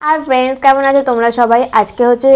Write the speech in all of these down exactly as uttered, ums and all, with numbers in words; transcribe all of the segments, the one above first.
আর friends কেমন আছো তোমরা সবাই? আজকে হচ্ছে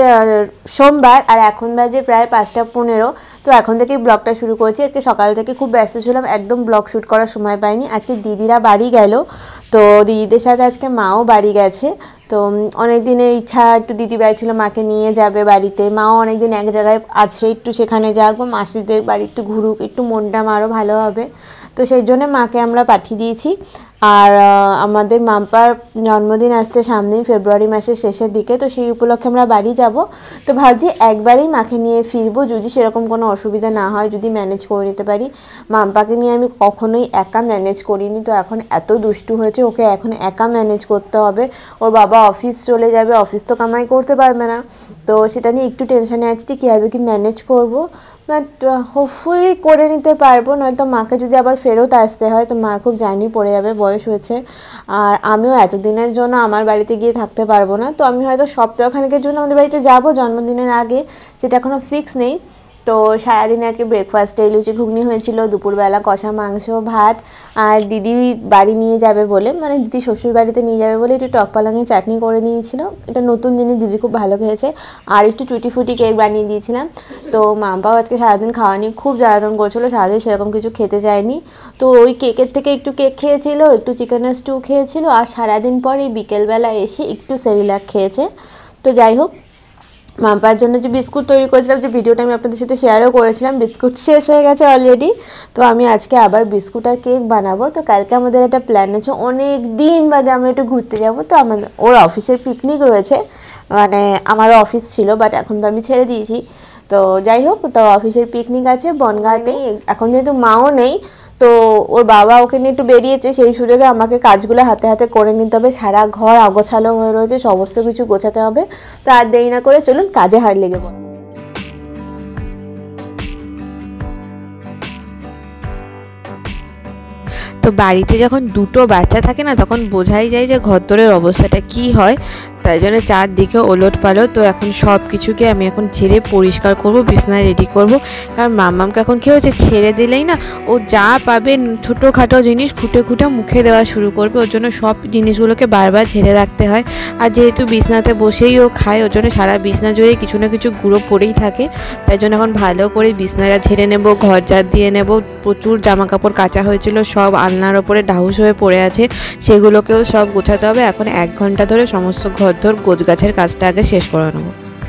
সোমবার আর এখন বাজে প্রায় পাঁচটা পনেরো। তো এখন থেকেই ব্লগটা শুরু করছি। আজকে সকাল থেকে খুব ব্যস্ত ছিলাম, একদম ব্লগ শ্যুট করার সময় পাইনি। আজকে দিদিরা বাড়ি গেল, তো দিদিদের সাথে আজকে মাও বাড়ি গেছে। তো অনেক দিনের ইচ্ছা, একটু দিদি বাড়ি ছিল, মাকে নিয়ে যাবে বাড়িতে। মাও অনেক দিন এক জায়গায় আছে, একটু সেখানে যাক বা মাসিদের বাড়ি একটু ঘুরুক, একটু মনটা আরও ভালো হবে। তো সেই জন্য মাকে আমরা পাঠিয়ে দিয়েছি। আর আমাদের মাম্পার জন্মদিন আসছে সামনেই, ফেব্রুয়ারি মাসের শেষের দিকে। তো সেই উপলক্ষে আমরা বাড়ি যাব। তো ভাবছি একবারেই মাকে নিয়ে ফিরবো, যদি সেরকম কোনো অসুবিধা না হয়, যদি ম্যানেজ করে নিতে পারি। মাম্পাকে নিয়ে আমি কখনোই একা ম্যানেজ করিনি, তো এখন এত দুষ্টু হয়েছে, ওকে এখন একা ম্যানেজ করতে হবে। ওর বাবা অফিস চলে যাবে, অফিস তো কামাই করতে পারবে না, তো সেটা নিয়ে একটু টেনশানে আছি যে কীভাবে কি ম্যানেজ করবো। বাট হোপফুলি করে নিতে পারবো, নয়তো মাকে যদি আবার ফেরত আসতে হয় তো মার খুব জার্নি পড়ে যাবে, বয়স হয়েছে। আর আমিও এতদিনের জন্য আমার বাড়িতে গিয়ে থাকতে পারবো না। তো আমি হয়তো সপ্তাহখানেকের জন্য আমাদের বাড়িতে যাবো জন্মদিনের আগে, যেটা এখনও ফিক্স নেই। তো সারাদিনে আজকে ব্রেকফাস্টে লুচি ঘুগনি হয়েছিল, দুপুরবেলা কষা মাংস ভাত। আর দিদি বাড়ি নিয়ে যাবে বলে, মানে দিদি শ্বশুর বাড়িতে নিয়ে যাবে বলে একটু টক পালঙের চাটনি করে নিয়েছিল। এটা নতুন জিনিস, দিদি খুব ভালো খেয়েছে। আর একটু টুটি ফুটি কেক বানিয়ে দিয়েছিলাম। তো মাম্পাও আজকে সারাদিন খাওয়া নিয়ে খুব জ্বালাতন করছিলো, সারাদিন সেরকম কিছু খেতে চায়নি। তো ওই কেকের থেকে একটু কেক খেয়েছিল, একটু চিকেনের স্টু খেয়েছিল, আর সারাদিন পরে বিকেলবেলা এসে একটু সেরিল্যাক খেয়েছে। তো যাই হোক, মাম্পার জন্য যে বিস্কুট তৈরি করেছিলাম, যে ভিডিওটা আমি আপনাদের সাথে শেয়ারও করেছিলাম, বিস্কুট শেষ হয়ে গেছে অলরেডি। তো আমি আজকে আবার বিস্কুট আর কেক বানাবো। তো কালকে আমাদের একটা প্ল্যান আছে, অনেক দিন বাদে আমরা একটু ঘুরতে যাব। তো আমাদের ওর অফিসের পিকনিক রয়েছে, মানে আমারও অফিস ছিল বাট এখন তো আমি ছেড়ে দিয়েছি। তো যাই হোক, তো অফিসের পিকনিক আছে বনগাঁতেই। এখন যেহেতু মাও নেই, তো ওর বাবা ওকে নিয়ে একটু বেরিয়েছে, সেই সুযোগে আমাকে কাজগুলো হাতে হাতে করে নিতে হবে। সারা ঘর আগোছালো হয়ে রয়েছে, সমস্ত কিছু গোছাতে হবে। তো আর দেরি না করে চলুন কাজে হাত লেগে পড়ো। তো বাড়িতে যখন দুটো বাচ্চা থাকে না, তখন বোঝাই যায় যে ঘরদোরের অবস্থাটা কি হয়। তাই জন্য চারদিকে ওলট পালট। তো এখন সব কিছুকে আমি এখন ছেড়ে পরিষ্কার করব, বিছনায় রেডি করব। কারণ মাম্মামকে এখন কী হয়েছে, ছেড়ে দিলেই না ও যা পাবে ছোটোখাটো জিনিস খুঁটে খুঁটে মুখে দেওয়া শুরু করবে। ওর জন্য সব জিনিসগুলোকে বারবার ঝেড়ে রাখতে হয়। আর যেহেতু বিছনাতে বসেই ও খায়, ওর জন্য সারা বিছনা জুড়ে কিছু না কিছু গুঁড়ো পড়েই থাকে। তাই জন্য এখন ভালো করে বিছনাটা ঝেড়ে নেব, ঘর ঝাড় দিয়ে নেব। প্রচুর জামা কাপড় কাচা হয়েছিল, সব আলনার ওপরে ঢাউস হয়ে পড়ে আছে, সেগুলোকেও সব গোছাতে হবে। এখন এক ঘন্টা ধরে সমস্ত ঘর ধর গোছগাছের কাজটা আগে শেষ করে নেব।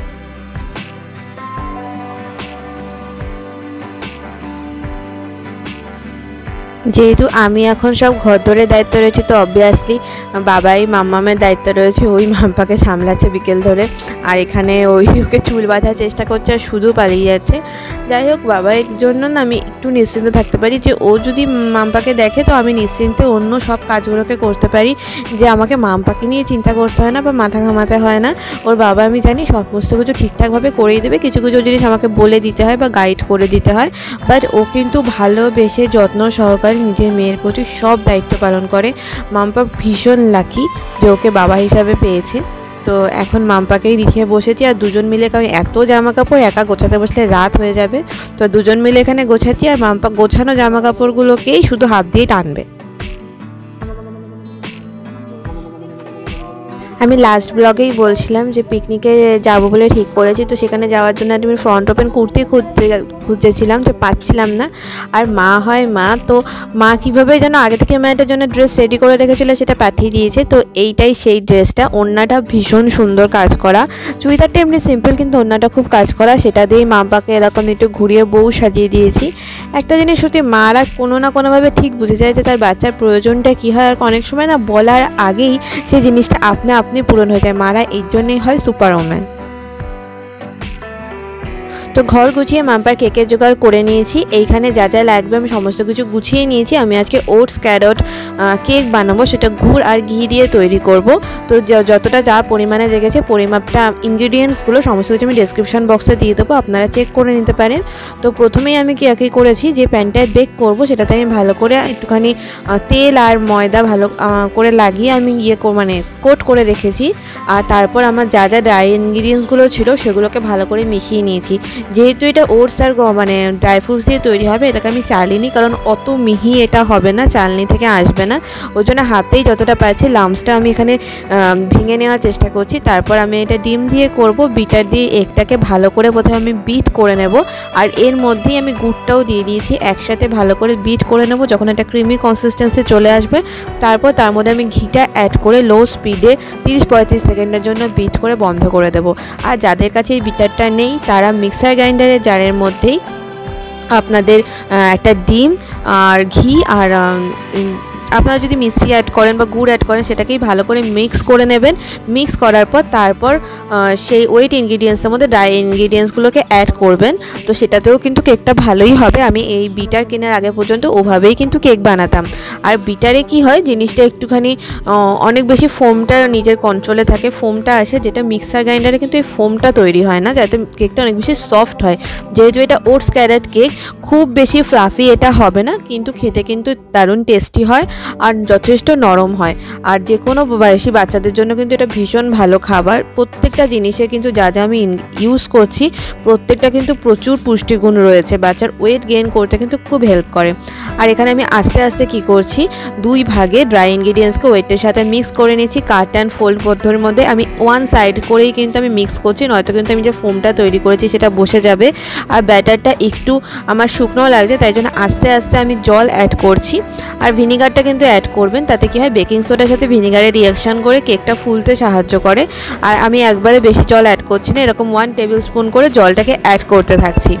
যেহেতু আমি এখন সব ঘরদোরের দায়িত্ব রয়েছে, তো অবভিয়াসলি বাবাই মাম্মামের দায়িত্ব রয়েছে, ওই মাম্পাকে সামলাচ্ছে বিকেল ধরে। আর এখানে ওই ওকে চুল বাঁধার চেষ্টা করছে আর শুধু পালিয়ে যাচ্ছে। যাই হোক, বাবার জন্য না আমি একটু নিশ্চিন্তে থাকতে পারি, যে ও যদি মাম্পাকে দেখে তো আমি নিশ্চিন্তে অন্য সব কাজগুলোকে করতে পারি, যে আমাকে মাম্পাকে নিয়ে চিন্তা করতে হয় না বা মাথা ঘামাতে হয় না। ওর বাবা আমি জানি সমস্ত কিছু ঠিকঠাকভাবে করেই দেবে, কিছু কিছু জিনিস আমাকে বলে দিতে হয় বা গাইড করে দিতে হয়। বাট ও কিন্তু ভালোবেসে যত্ন সহকারে নিজের মেয়ের প্রতি সব দায়িত্ব পালন করে। মাম্পা ভীষণ লাকি যে ওকে বাবা হিসাবে পেয়েছে। তো এখন মাম্পাকেই রিখে বসেছি, আর দুজন মিলে, কারণ এত জামা কাপড় একা গোছাতে বসলে রাত হয়ে যাবে, তো দুজন মিলে এখানে গোছাচ্ছি। আর মাম্পা গোছানো জামা কাপড়গুলোকেই শুধু হাত দিয়ে টানবে। আমি লাস্ট ব্লগেই বলছিলাম যে পিকনিকে যাব বলে ঠিক করেছি। তো সেখানে যাওয়ার জন্য আমি ফ্রন্ট ওপেন কুর্তি খুঁজতে খুঁজেছিলাম, যে পাচ্ছিলাম না। আর মা হয় মা, তো মা কীভাবে যেন আগে থেকে মেয়েটার জন্য ড্রেস রেডি করে রেখেছিল, সেটা পাঠিয়ে দিয়েছে। তো এইটাই সেই ড্রেসটা, ওড়নাটা ভীষণ সুন্দর কাজ করা, চুড়িদারটা এমনি সিম্পল কিন্তু ওড়নাটা খুব কাজ করা। সেটা দিয়েই মাম্পাকে এরকম একটু ঘুরিয়ে বউ সাজিয়ে দিয়েছি। একটা জিনিস সত্যি, মারা কোনো না কোনোভাবে ঠিক বুঝে যায় যে তার বাচ্চার প্রয়োজনটা কী হয়। আর অনেক সময় না বলার আগেই সেই জিনিসটা আপনা আপনি পূরণ হয়ে যায়। মারা এই জন্যই হয় সুপার ওম্যান। তো ঘর গুছিয়ে মাম্পার কেকের জোগাড় করে নিয়েছি। এইখানে যা যা লাগবে আমি সমস্ত কিছু গুছিয়ে নিয়েছি। আমি আজকে ওটস ক্যারট কেক বানাবো, সেটা গুড় আর ঘি দিয়ে তৈরি করব। তো যতটা যা পরিমাণে লেগেছে পরিমাপটা, ইনগ্রিডিয়েন্টসগুলো সমস্ত কিছু আমি ডেসক্রিপশন বক্সে দিয়ে দেবো, আপনারা চেক করে নিতে পারেন। তো প্রথমেই আমি কি একই করেছি, যে প্যানটায় বেক করব সেটাতে আমি ভালো করে একটুখানি তেল আর ময়দা ভালো করে লাগিয়ে আমি ইয়ে মানে কোট করে রেখেছি। আর তারপর আমার যা যা ড্রাই ইনগ্রিডিয়েন্টসগুলো ছিল সেগুলোকে ভালো করে মিশিয়ে নিয়েছি। যেহেতু এটা ওটস আর মানে ড্রাই ফ্রুটস দিয়ে তৈরি হবে, এটাকে আমি চালিনি, কারণ অত মিহি এটা হবে না, চালনি থেকে আসবে না। ওই জন্য হাতেই যতটা পারছি লাম্পসটা আমি এখানে ভেঙে নেওয়ার চেষ্টা করছি। তারপর আমি এটা ডিম দিয়ে করব, বিটার দিয়ে এগটাকে ভালো করে প্রথমে আমি বিট করে নেব, আর এর মধ্যেই আমি গুড়টাও দিয়ে দিয়েছি, একসাথে ভালো করে বিট করে নেব। যখন একটা ক্রিমি কনসিস্টেন্সি চলে আসবে, তারপর তার মধ্যে আমি ঘিটা অ্যাড করে লো স্পিডে তিরিশ পঁয়ত্রিশ সেকেন্ডের জন্য বিট করে বন্ধ করে দেব। আর যাদের কাছে এই বিটারটা নেই, তারা মিক্সার গ্রাইন্ডারের জারের মধ্যেই আপনাদের একটা ডিম আর ঘি আর আপনারা যদি মিষ্টি অ্যাড করেন বা গুড় অ্যাড করেন, সেটাকেই ভালো করে মিক্স করে নেবেন। মিক্স করার পর তারপর সেই ওয়েট ইনগ্রিডিয়েন্টসের মধ্যে ড্রাই ইনগ্রিডিয়েন্টসগুলোকে অ্যাড করবেন। তো সেটাতেও কিন্তু কেকটা ভালোই হবে। আমি এই বিটার কেনার আগে পর্যন্ত ওভাবেই কিন্তু কেক বানাতাম। আর বিটারে কি হয়, জিনিসটা একটুখানি অনেক বেশি ফোমটা নিজের কন্ট্রোলে থাকে, ফোমটা আসে, যেটা মিক্সার গ্রাইন্ডারে কিন্তু এই ফোমটা তৈরি হয় না, যাতে কেকটা অনেক বেশি সফট হয়। যেহেতু এটা ওটস ক্যারেট কেক, খুব বেশি ফ্লাফি এটা হবে না, কিন্তু খেতে কিন্তু দারুণ টেস্টি হয় আর যথেষ্ট নরম হয়। আর যে কোনো বয়সী বাচ্চাদের জন্য কিন্তু এটা ভীষণ ভালো খাবার। প্রত্যেকটা জিনিসে কিন্তু যা যা আমি ইউজ করছি, প্রত্যেকটা কিন্তু প্রচুর পুষ্টিগুণ রয়েছে, বাচ্চার ওয়েট গেইন করতে কিন্তু খুব হেল্প করে। আর এখানে আমি আস্তে আস্তে কি করছি, দুই ভাগে ড্রাই ইনগ্রিডিয়েন্টসকে ওয়েটের সাথে মিক্স করে নিচ্ছি। কাট অ্যান্ড ফোল্ড পদ্ধতির মধ্যে আমি ওয়ান সাইড করেই কিন্তু আমি মিক্স করছি, নয়তো কিন্তু আমি যে ফোমটা তৈরি করেছি সেটা বসে যাবে। আর ব্যাটারটা একটু আমার শুকনো লাগছে, তাই জন্য আস্তে আস্তে আমি জল অ্যাড করছি। আর ভিনিগারটা কিন্তু অ্যাড করবেন, তাতে কি হয়, বেকিং সোডার সাথে ভিনিগারের রিয়াকশান করে কেকটা ফুলতে সাহায্য করে। আর আমি একবারে বেশি জল অ্যাড করছি না, এরকম ওয়ান টেবিল স্পুন করে জলটাকে অ্যাড করতে থাকছি।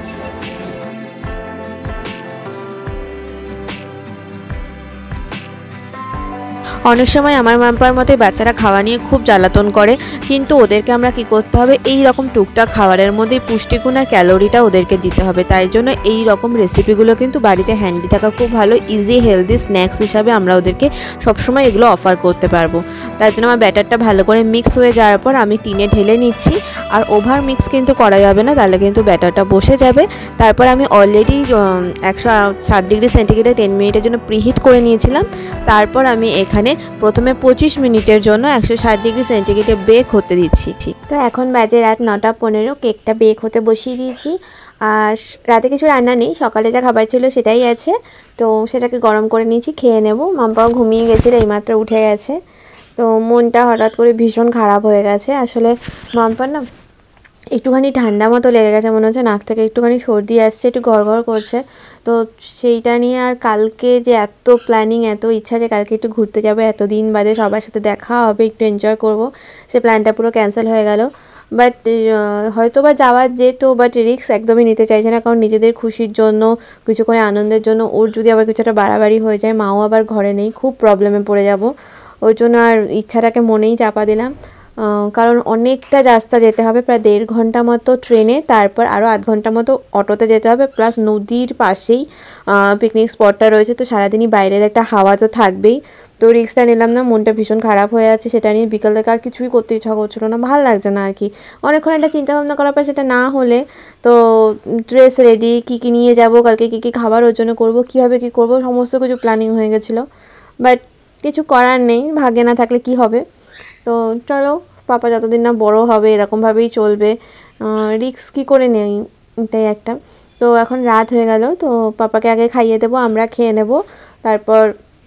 অনেক সময় আমার মাম্পার মতোই বাচ্চারা খাওয়া নিয়ে খুব জ্বালাতন করে, কিন্তু ওদেরকে আমরা কি করতে হবে, এই রকম টুকটাক খাবারের মধ্যে পুষ্টিগুণ আর ক্যালোরিটা ওদেরকে দিতে হবে। তাই জন্য এই রকম রেসিপিগুলো কিন্তু বাড়িতে হ্যান্ডি থাকা খুব ভালো, ইজি হেলদি স্ন্যাক্স হিসাবে আমরা ওদেরকে সবসময় এগুলো অফার করতে পারবো। তার জন্য আমার ব্যাটারটা ভালো করে মিক্স হয়ে যাওয়ার পর আমি টিনে ঢেলে নিচ্ছি। আর ওভার মিক্স কিন্তু করা যাবে না, তাহলে কিন্তু ব্যাটারটা বসে যাবে। তারপর আমি অলরেডি একশো ষাট ডিগ্রি সেন্টিগ্রেডে টেন মিনিটের জন্য প্রিহিট করে নিয়েছিলাম। তারপর আমি এখানে প্রথমে পঁচিশ মিনিটের জন্য একশো ষাট ডিগ্রি সেন্টিগ্রেডে বেক হতে দিচ্ছি। তো এখন বাজে রাত নটা পনেরো, কেকটা বেক হতে বসিয়ে দিয়েছি। আর রাতে কিছু রান্না নেই, সকালে যা খাবার ছিল সেটাই আছে, তো সেটাকে গরম করে নিয়েছি, খেয়ে নেব। মাম্পাও ঘুমিয়ে গেছিলো, এইমাত্র উঠে গেছে। তো মনটা হঠাৎ করে ভীষণ খারাপ হয়ে গেছে। আসলে মাম্পার না একটুখানি ঠান্ডা মতো লেগে গেছে, মনে হচ্ছে নাক থেকে একটুখানি সর্দি আসছে, একটু ঘরঘর করছে। তো সেইটা নিয়ে আর কালকে যে এত প্ল্যানিং, এত ইচ্ছা যে কালকে একটু ঘুরতে যাবো, এতদিন বাদে সবার সাথে দেখা হবে, একটু এনজয় করব, সে প্ল্যানটা পুরো ক্যান্সেল হয়ে গেল। বাট হয়তো বা যাওয়া যেত, বাট রিস্ক একদমই নিতে চাইছে না, কারণ নিজেদের খুশির জন্য, কিছুক্ষণে আনন্দের জন্য ওর যদি আবার কিছুটা বাড়াবাড়ি হয়ে যায়, মাও আবার ঘরে নেই, খুব প্রবলেমে পড়ে যাব। ওই জন্য আর ইচ্ছাটাকে মনেই চাপা দিলাম। কারণ অনেকটা রাস্তা যেতে হবে, প্রায় দেড় ঘন্টা মতো ট্রেনে, তারপর আরও আধ ঘন্টা মতো অটোতে যেতে হবে, প্লাস নদীর পাশেই পিকনিক স্পটটা রয়েছে, তো সারাদিনই বাইরের একটা হাওয়া তো থাকবেই। তো রিস্কটা নিলাম না, মনটা ভীষণ খারাপ হয়ে আছে সেটা নিয়ে। বিকাল থেকে আর কিছুই করতে ইচ্ছা করছিল না, ভালো লাগছে না আর কি। অনেকক্ষণ একটা চিন্তাভাবনা করার পর সেটা না হলে, তো ড্রেস রেডি, কী কী নিয়ে যাব, কালকে কী কী খাবার ওর জন্য করবো, কীভাবে কী করবো, সমস্ত কিছু প্ল্যানিং হয়ে গেছিলো। বাট কিছু করার নেই, ভাগ্যে না থাকলে কি হবে। তো চলো, পাপা যতদিন না বড় হবে এরকমভাবেই চলবে, রিস্ক কী করে নেই, এটাই একটা। তো এখন রাত হয়ে গেল, তো পাপাকে আগে খাইয়ে দেবো, আমরা খেয়ে নেব, তারপর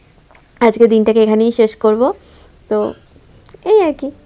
আজকে দিনটাকে এখানেই শেষ করব। তো এই আর কি।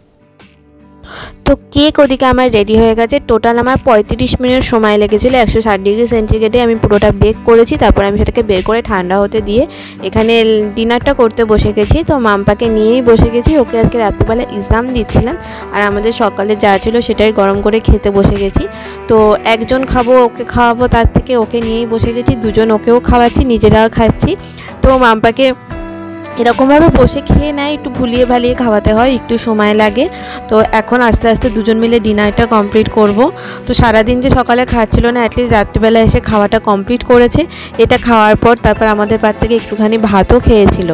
তো কেক ওদিকে আমার রেডি হয়ে গেছে। টোটাল আমার পঁয়ত্রিশ মিনিট সময় লেগেছিলো, একশো ষাট ডিগ্রি সেন্টিগ্রেডে আমি পুরোটা বেক করেছি। তারপর আমি সেটাকে বের করে ঠান্ডা হতে দিয়ে এখানে ডিনারটা করতে বসে গেছি। তো মাম্পাকে নিয়েই বসে গেছি, ওকে আজকে রাত্রিবেলা এক্সাম দিচ্ছিলাম, আর আমাদের সকালে যা ছিল সেটাই গরম করে খেতে বসে গেছি। তো একজন খাবো, ওকে খাওয়াবো, তার থেকে ওকে নিয়েই বসে গেছি, দুজন ওকেও খাওয়াচ্ছি, নিজেরাও খাচ্ছি। তো মাম্পাকে এরকমভাবে বসে খেয়ে নেয়, একটু ভুলিয়ে ভালিয়ে খাওয়াতে হয়, একটু সময় লাগে। তো এখন আস্তে আস্তে দুজন মিলে ডিনারটা কমপ্লিট করব। তো সারাদিন যে সকালে খাচ্ছিল না, অ্যাটলিস্ট রাত্রিবেলা এসে খাওয়াটা কমপ্লিট করেছে। এটা খাওয়ার পর তারপর আমাদের পার থেকে একটুখানি ভাতও খেয়েছিল।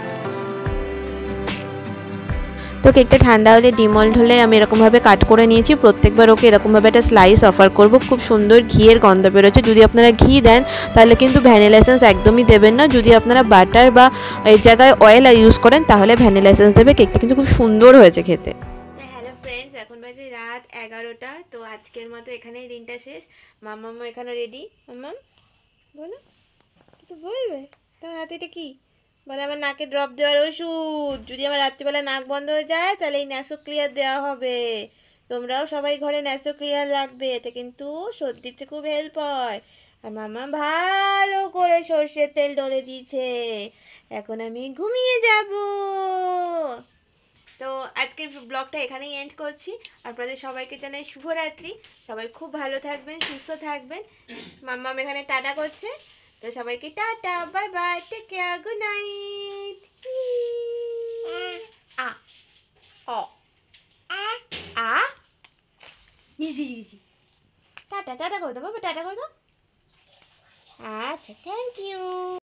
তো কেকটা ঠান্ডা হলে ডিমল্ট হলে আমি এরকমভাবে কাট করে নিয়েছি। প্রত্যেকবার ওকে এরকমভাবে একটা স্লাইস অফার করব। খুব সুন্দর ঘিয়ের গন্ধ বেরোচ্ছে। যদি আপনারা ঘি দেন তাহলে কিন্তু ভ্যানিলা এসেন্স একদমই দেবেন না। যদি আপনারা বাটার বা এর জায়গায় অয়েল ইউজ করেন তাহলে ভ্যানিলা এসেন্স দেবে। কেকটা কিন্তু খুব সুন্দর হয়েছে খেতে। হ্যালো ফ্রেন্ডস, এখন বাজে রাত এগারোটা। তো আজকের মতো এখানেই দিনটা শেষ। মাম্মামও এখানে রেডি। মাম্মাম বলো, কিছু বলবে? তোমার হাতে এটা কি? বলে আমার নাকে ড্রপ দেওয়ার ওষুধ। যদি আমার রাত্রিবেলা নাক বন্ধ হয়ে যায় তাহলে এই ন্যাসো ক্লিয়ার দেওয়া হবে। তোমরাও সবাই ঘরে ন্যাসো ক্লিয়ার রাখবে, এতে কিন্তু সর্দিতে খুব হেল্প হয়। আর মামা ভালো করে সর্ষের তেল ডলে দিয়েছে। এখন আমি ঘুমিয়ে যাব। তো আজকের ব্লগটা এখানেই এন্ড করছি। আপনাদের সবাইকে জানাই শুভরাত্রি। সবাই খুব ভালো থাকবেন, সুস্থ থাকবেন। মাম্মাম এখানে টাটা করছে। তো সবাইকে ta-ta, bye bye, take care, good night. আ অ আ ইজি ইজি। টাটা টাটা করে দাও বাবা, টাটা করে দাও। আচ্ছা, থ্যাংক ইউ।